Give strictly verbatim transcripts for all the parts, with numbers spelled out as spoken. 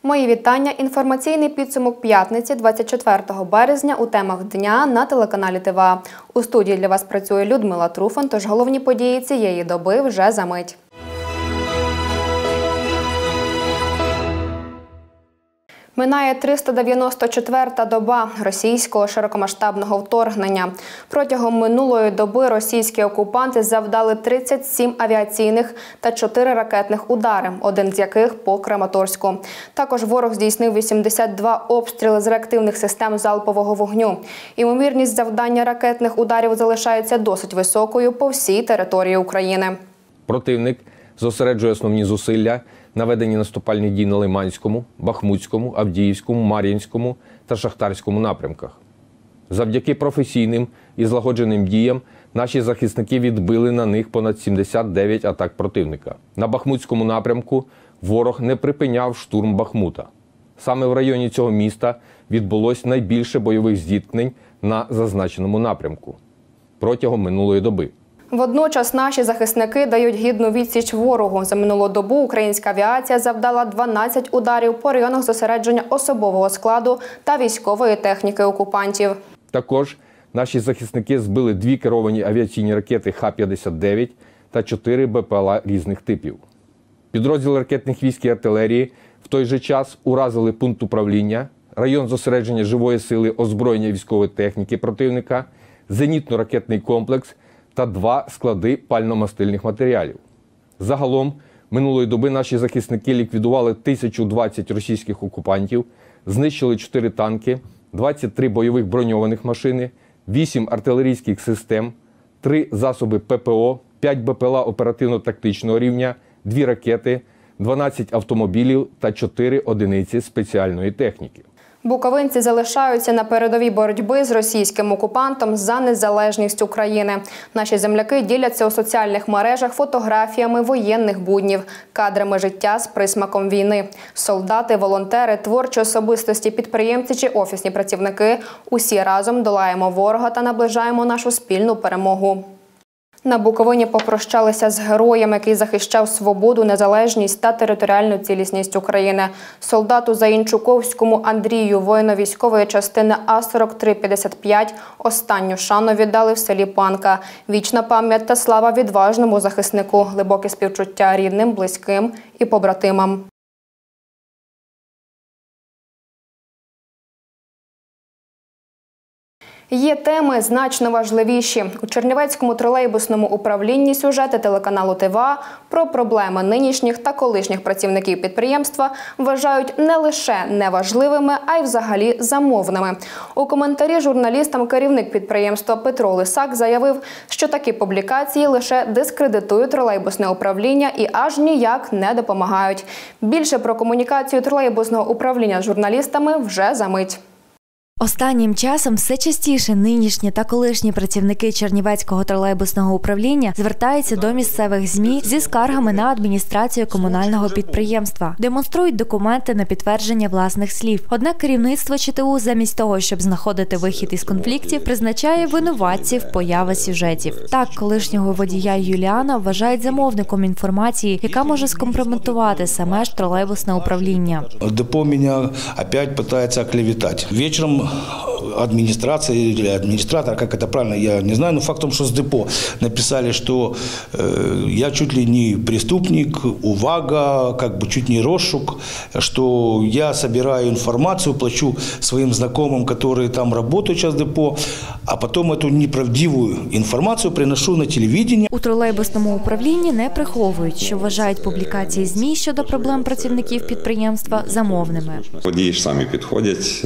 Мої вітання. Інформаційний підсумок п'ятниці, двадцять четвертого березня у темах дня на телеканалі ТВА. У студії для вас працює Людмила Труфан, тож головні події цієї доби вже за мить. Минає триста дев'яносто четверта доба російського широкомасштабного вторгнення. Протягом минулої доби російські окупанти завдали тридцять сім авіаційних та чотири ракетних удари, один з яких по Краматорську. Також ворог здійснив вісімдесят два обстріли з реактивних систем залпового вогню. Імовірність завдання ракетних ударів залишається досить високою по всій території України. Противник зосереджує основні зусилля на веденні наступальних дій на Лиманському, Бахмутському, Авдіївському, Мар'їнському та Шахтарському напрямках. Завдяки професійним і злагодженим діям наші захисники відбили на них понад сімдесят дев'ять атак противника. На Бахмутському напрямку ворог не припиняв штурм Бахмута. Саме в районі цього міста відбулось найбільше бойових зіткнень на зазначеному напрямку протягом минулої доби. Водночас наші захисники дають гідну відсіч ворогу. За минулу добу українська авіація завдала дванадцять ударів по районах зосередження особового складу та військової техніки окупантів. Також наші захисники збили дві керовані авіаційні ракети Х п'ятдесят дев'ять та чотири Б П Л А різних типів. Підрозділи ракетних військ і артилерії в той же час уразили пункт управління, район зосередження живої сили озброєння військової техніки противника, зенітно-ракетний комплекс та два склади пально-мастильних матеріалів. Загалом, минулої доби наші захисники ліквідували тисячу двадцять російських окупантів, знищили чотири танки, двадцять три бойових броньованих машини, вісім артилерійських систем, три засоби П П О, п'ять Б П Л А оперативно-тактичного рівня, дві ракети, дванадцять автомобілів та чотири одиниці спеціальної техніки. Буковинці залишаються на передовій боротьби з російським окупантом за незалежність України. Наші земляки діляться у соціальних мережах фотографіями воєнних буднів, кадрами життя з присмаком війни. Солдати, волонтери, творчі особистості, підприємці чи офісні працівники – усі разом долаємо ворога та наближаємо нашу спільну перемогу. На Буковині попрощалися з героєм, який захищав свободу, незалежність та територіальну цілісність України. Солдату Заїнчуковському Андрію, воїну військової частини А сорок три п'ятдесят п'ять, останню шану віддали в селі Панка. Вічна пам'ять та слава відважному захиснику, глибоке співчуття рідним, близьким і побратимам. Є теми значно важливіші. У Чернівецькому тролейбусному управлінні сюжети телеканалу ТВА про проблеми нинішніх та колишніх працівників підприємства вважають не лише неважливими, а й взагалі замовними. У коментарі журналістам керівник підприємства Петро Лисак заявив, що такі публікації лише дискредитують тролейбусне управління і аж ніяк не допомагають. Більше про комунікацію тролейбусного управління з журналістами вже за мить. Останнім часом все частіше нинішні та колишні працівники Чернівецького тролейбусного управління звертаються до місцевих ЗМІ зі скаргами на адміністрацію комунального підприємства. Демонструють документи на підтвердження власних слів. Однак керівництво Ч Т У замість того, щоб знаходити вихід із конфліктів, призначає винуватців появи сюжетів. Так, колишнього водія Юліана вважають замовником інформації, яка може скомпрометувати саме ж тролейбусне управління. Депо мене опять пытается оклеветать. Вечером администрация или администратор, как это правильно, я не знаю, но факт в том, что с депо написали, что э, я чуть ли не преступник, увага, как бы чуть не розшук, что я собираю информацию, плачу своим знакомым, которые там работают сейчас в депо, а потом эту неправдивую информацию приношу на телевидение. У тролейбусному управлінні не приховують, що вважають публікації ЗМІ щодо проблем працівників підприємства замовними. Водії ж самі підходять,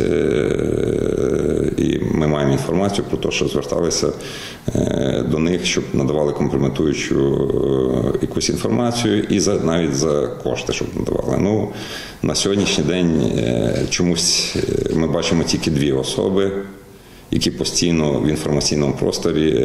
і ми маємо інформацію про те, що зверталися до них, щоб надавали компрометуючу якусь інформацію і за, навіть за кошти, щоб надавали. Ну, на сьогоднішній день чомусь ми бачимо тільки дві особи, які постійно в інформаційному просторі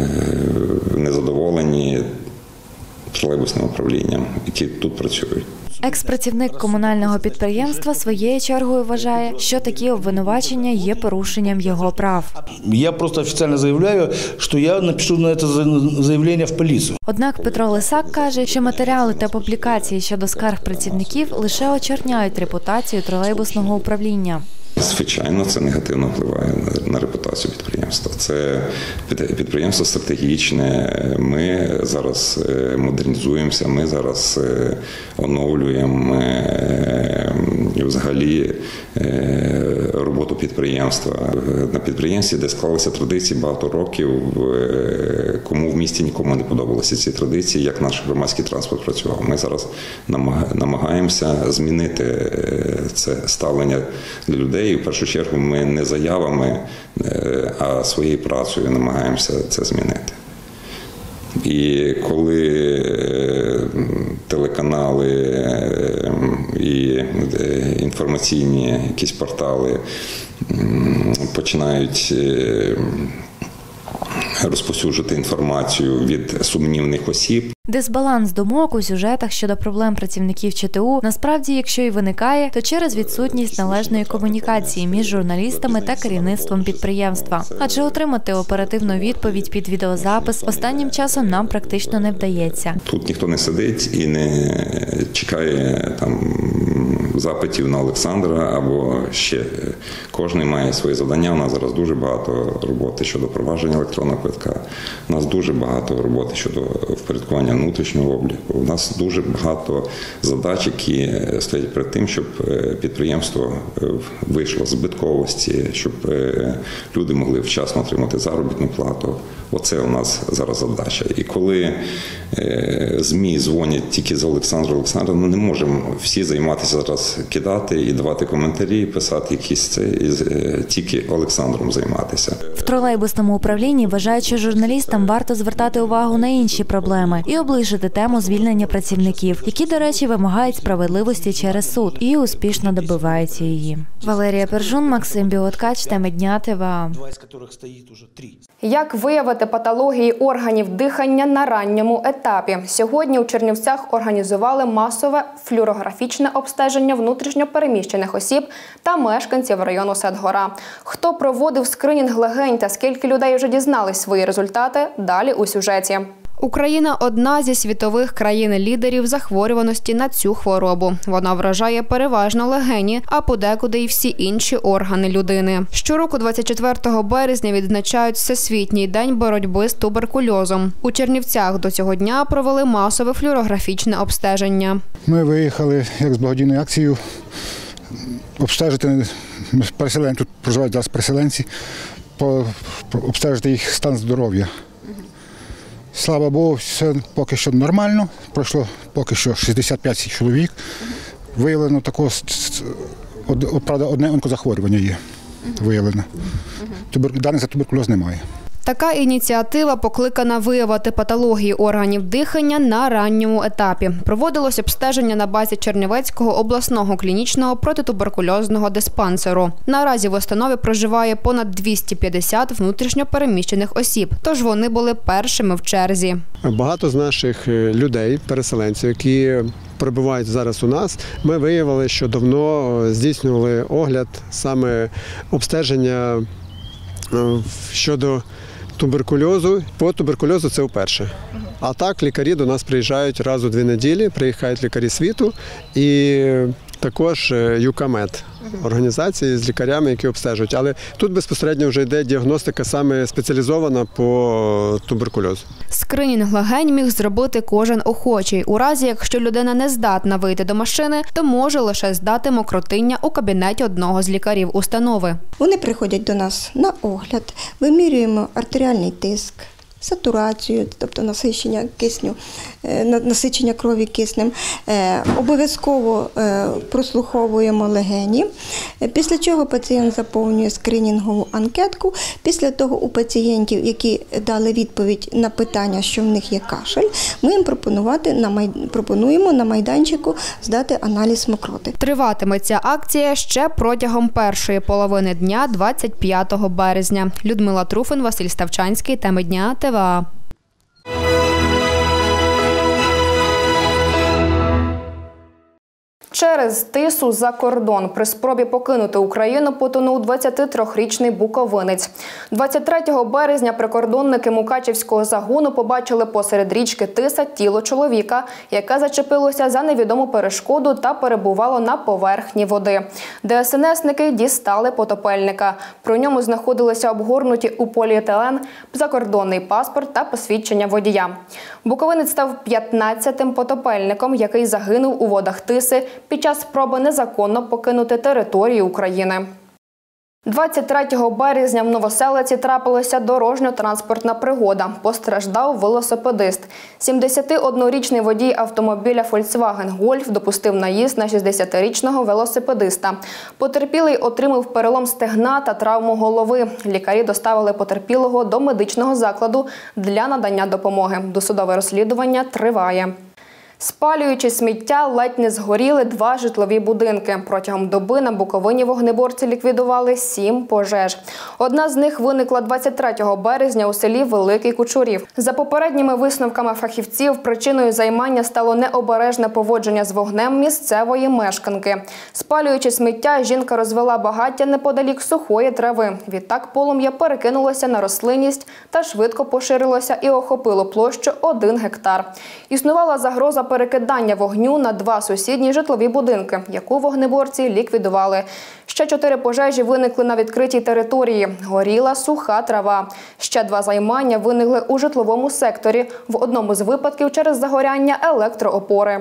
незадоволені тролейбусним управлінням, які тут працюють. Екс-працівник комунального підприємства своєю чергою вважає, що такі обвинувачення є порушенням його прав. Я просто официально заявляю, что я напишу на это заявление в полицию. Однак Петро Лисак каже, що матеріали та публікації щодо скарг працівників лише очерняють репутацію тролейбусного управління. Звичайно, це негативно впливає на репутацію підприємства. Це підприємство стратегічне, ми зараз модернізуємося, ми зараз оновлюємо взагалі роботу підприємства. На підприємстві, де склалися традиції багато років, кому в місті нікому не подобалися ці традиції, як наш громадський транспорт працював. Ми зараз намагаємося змінити це ставлення для людей. І в першу чергу ми не заявами, а своєю працею намагаємося це змінити. І коли телеканали і інформаційні якісь портали починають розповсюджувати інформацію від сумнівних осіб. Дисбаланс думок у сюжетах щодо проблем працівників ЧТУ насправді, якщо і виникає, то через відсутність належної комунікації між журналістами та керівництвом підприємства. Адже отримати оперативну відповідь під відеозапис останнім часом нам практично не вдається. Тут ніхто не сидить і не чекає там запитів на Олександра або ще. Кожен має свої завдання. У нас зараз дуже багато роботи щодо впровадження електронного квитка. У нас дуже багато роботи щодо впорядкування внутрішнього обліку. У нас дуже багато задач, які стоять перед тим, щоб підприємство вийшло з збитковості, щоб люди могли вчасно отримати заробітну плату. Оце у нас зараз задача. І коли ЗМІ дзвонять тільки з Олександра Олександра, ми не можемо всі займатися зараз, кидати і давати коментарі, писати якісь це, і тільки Олександром займатися. В тролейбусному управлінні вважають, що журналістам варто звертати увагу на інші проблеми і облишити тему звільнення працівників, які, до речі, вимагають справедливості через суд і успішно добиваються її. Валерія Пержун, Максим Біоткач, теми дня ТВА. Як виявити патології органів дихання на ранньому етапі? Сьогодні у Чернівцях організували масове флюорографічне обстеження внутрішньопереміщених осіб та мешканців району Садгора. Хто проводив скринінг легень та скільки людей вже дізнались свої результати – далі у сюжеті. Україна – одна зі світових країн-лідерів захворюваності на цю хворобу. Вона вражає переважно легені, а подекуди й всі інші органи людини. Щороку двадцять четвертого березня відзначають Всесвітній день боротьби з туберкульозом. У Чернівцях до цього дня провели масове флюорографічне обстеження. Ми виїхали як з благодійною акцією обстежити переселенців, тут проживають зараз переселенці, обстежити їх стан здоров'я. Слава Богу, все поки що нормально. Пройшло поки що шістдесят п'ять чоловік. Виявлено такого, правда, одне онкозахворювання є виявлено. Даних за туберкульоз немає. Така ініціатива покликана виявити патології органів дихання на ранньому етапі. Проводилось обстеження на базі Чернівецького обласного клінічного протитуберкульозного диспансеру. Наразі в установі проживає понад двісті п'ятдесят внутрішньопереміщених осіб, тож вони були першими в черзі. Багато з наших людей, переселенців, які перебувають зараз у нас, ми виявили, що давно здійснювали огляд, саме обстеження щодо туберкульозу. По туберкульозу це вперше. А так лікарі до нас приїжджають раз у дві неділі, приїжджають лікарі світу і також ЮКАМЕД, організації з лікарями, які обстежують. Але тут безпосередньо вже йде діагностика саме спеціалізована по туберкульозу. Скринінг легень міг зробити кожен охочий. У разі, якщо людина не здатна вийти до машини, то може лише здати мокротиння у кабінеті одного з лікарів установи. Вони приходять до нас на огляд, вимірюємо артеріальний тиск, сатурацію, тобто насичення кисню, насичення крові киснем. Обов'язково прослуховуємо легені, після чого пацієнт заповнює скринінгову анкетку. Після того у пацієнтів, які дали відповідь на питання, що в них є кашель, ми їм пропонувати на май... пропонуємо на майданчику здати аналіз мокроти. Триватиме ця акція ще протягом першої половини дня двадцять п'ятого березня. Людмила Труфин, Василь Ставчанський, теми дня ТВА. Через тису за кордон при спробі покинути Україну потонув двадцятитрирічний буковинець. двадцять третього березня прикордонники Мукачівського загону побачили посеред річки Тиса тіло чоловіка, яке зачепилося за невідому перешкоду та перебувало на поверхні води. ДСНСники дістали потопельника. При ньому знаходилися обгорнуті у поліетилен закордонний паспорт та посвідчення водія. Буковинець став п'ятнадцятим потопельником, який загинув у водах Тиси під час спроби незаконно покинути територію України. двадцять третього березня в Новоселиці трапилася дорожньо-транспортна пригода. Постраждав велосипедист. сімдесятиоднорічний водій автомобіля Volkswagen Golf допустив наїзд на шістдесятирічного велосипедиста. Потерпілий отримав перелом стегна та травму голови. Лікарі доставили потерпілого до медичного закладу для надання допомоги. Досудове розслідування триває. Спалюючи сміття, ледь не згоріли два житлові будинки. Протягом доби на Буковині вогнеборці ліквідували сім пожеж. Одна з них виникла двадцять третього березня у селі Великий Кучурів. За попередніми висновками фахівців, причиною займання стало необережне поводження з вогнем місцевої мешканки. Спалюючи сміття, жінка розвела багаття неподалік сухої трави. Відтак полум'я перекинулося на рослинність та швидко поширилося і охопило площу один гектар. Існувала загроза перекидання вогню на два сусідні житлові будинки, яку вогнеборці ліквідували. Ще чотири пожежі виникли на відкритій території. Горіла суха трава. Ще два займання виникли у житловому секторі, в одному з випадків через загоряння електроопори.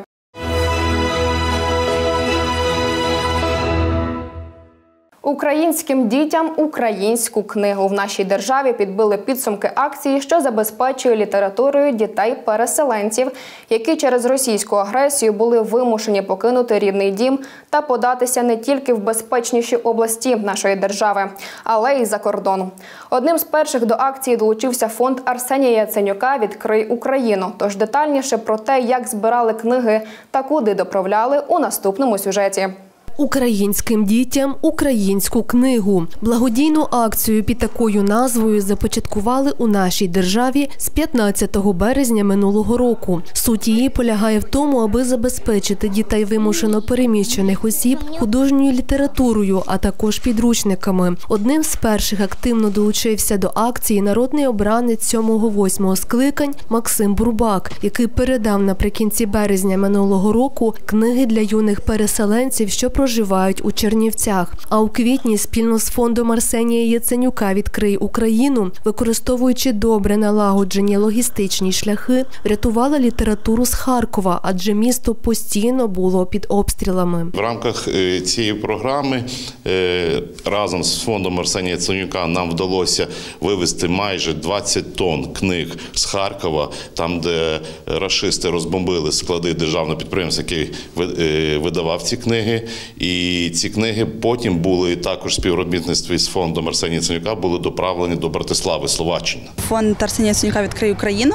Українським дітям українську книгу. В нашій державі підбили підсумки акції, що забезпечує літературою дітей-переселенців, які через російську агресію були вимушені покинути рідний дім та податися не тільки в безпечніші області нашої держави, але й за кордон. Одним з перших до акції долучився фонд Арсенія Яценюка «Відкрий Україну». Тож детальніше про те, як збирали книги та куди доправляли, у наступному сюжеті. Українським дітям українську книгу. Благодійну акцію під такою назвою започаткували у нашій державі з п'ятнадцятого березня минулого року. Суть її полягає в тому, аби забезпечити дітей вимушено переміщених осіб художньою літературою, а також підручниками. Одним з перших активно долучився до акції народний обранець сьомого-восьмого скликань Максим Бурбак, який передав наприкінці березня минулого року книги для юних переселенців, що проживають у Чернівцях. А у квітні спільно з фондом Арсенія Яценюка «Відкрий Україну», використовуючи добре налагоджені логістичні шляхи, врятували літературу з Харкова, адже місто постійно було під обстрілами. В рамках цієї програми разом з фондом Арсенія Яценюка нам вдалося вивезти майже двадцять тонн книг з Харкова, там, де рашисти розбомбили склади державного підприємства, який видавав ці книги. І ці книги потім були також в співробітництві з фондом Арсенія Яценюка були доправлені до Братислави, Словаччина. Фонд Арсенія Яценюка «Відкрий Україну»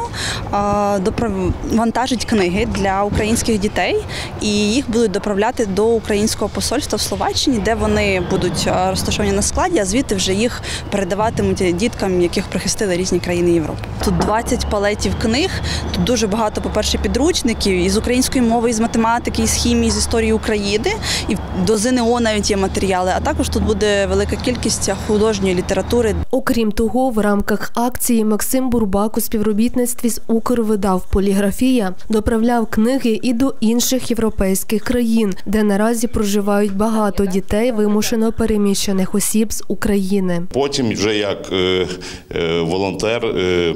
вантажить книги для українських дітей, і їх будуть доправляти до українського посольства в Словаччині, де вони будуть розташовані на складі, а звідти вже їх передаватимуть діткам, яких прихистили різні країни Європи. Тут двадцять палетів книг, тут дуже багато, по-перше, підручників із української мови, із математики, із хімії, з історії України, і до ЗНО навіть є матеріали, а також тут буде велика кількість художньої літератури. Окрім того, в рамках акції Максим Бурбак у співробітництві з Укрвидав «Поліграфія» доправляв книги і до інших європейських країн, де наразі проживають багато дітей, вимушено переміщених осіб з України. Потім вже як е, е, волонтер е,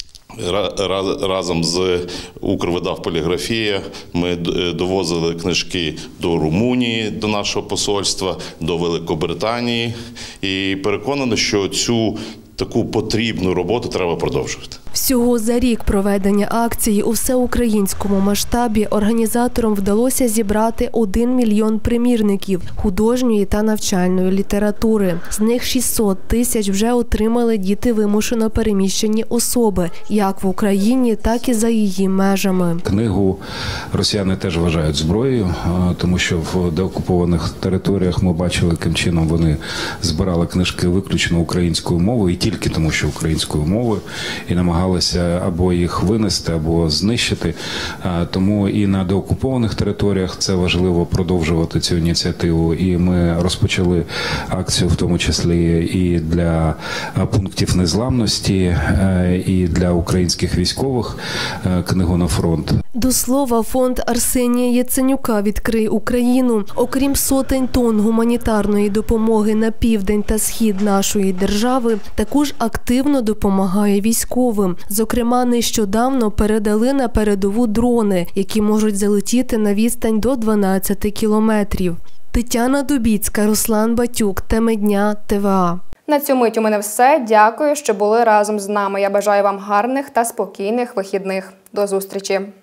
разом з Укрвидав «Поліграфія» ми довозили книжки до Румунії, до нашого посольства, до Великобританії і переконані, що цю таку потрібну роботу треба продовжувати. Всього за рік проведення акції у всеукраїнському масштабі організаторам вдалося зібрати один мільйон примірників художньої та навчальної літератури. З них шістсот тисяч вже отримали діти вимушено переміщені особи, як в Україні, так і за її межами. Книгу росіяни теж вважають зброєю, тому що в деокупованих територіях ми бачили, яким чином вони збирали книжки виключно українською мовою, і тільки тому, що українською мовою, і намагалися намагалися або їх винести, або знищити. Тому і на деокупованих територіях це важливо продовжувати цю ініціативу. І ми розпочали акцію, в тому числі і для пунктів незламності, і для українських військових «Книгу на фронт». До слова, фонд Арсенія Яценюка «Відкрий Україну», окрім сотень тонн гуманітарної допомоги на південь та схід нашої держави, також активно допомагає військовим. Зокрема, нещодавно передали на передову дрони, які можуть залетіти на відстань до дванадцяти кілометрів. Тетяна Дубіцька, Руслан Батюк. Теми дня, Т В А. На цю мить у мене все. Дякую, що були разом з нами. Я бажаю вам гарних та спокійних вихідних. До зустрічі.